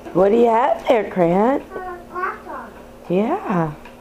What do you have there, Grant? Laptop. Yeah.